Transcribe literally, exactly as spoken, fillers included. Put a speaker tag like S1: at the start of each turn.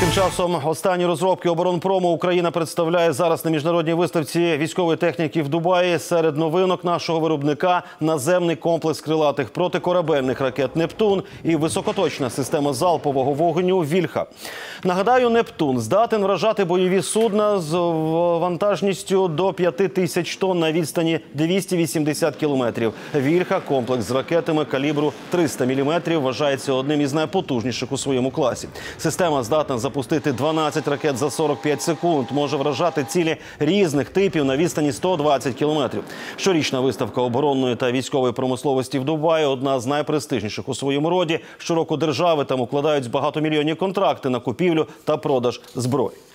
S1: Тим часом останні розробки оборонпрому Україна представляє зараз на міжнародній виставці військової техніки в Дубаї. Серед новинок нашого виробника – наземний комплекс крилатих протикорабельних ракет «Нептун» і високоточна система залпового вогню «Вільха». Нагадаю, «Нептун» здатен вражати бойові судна з вантажністю до п'яти тисяч тонн на відстані двісті вісімдесят кілометрів. «Вільха» – комплекс з ракетами калібру триста міліметрів, вважається одним із найпотужніших у своєму класі. Система здатна запустити дванадцять ракет за сорок п'ять секунд, може вражати цілі різних типів на відстані сто двадцять кілометрів. Щорічна виставка оборонної та військової промисловості в Дубаї – одна з найпрестижніших у своєму роді. Щороку держави там укладають багатомільйонні контракти на купівлю та продаж зброї.